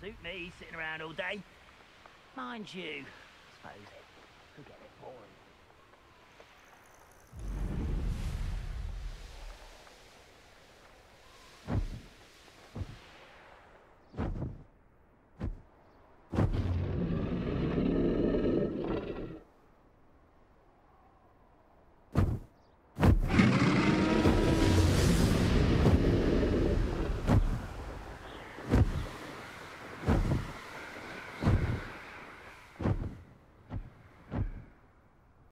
suit me, sitting around all day. Mind you, I suppose it could get a bit boring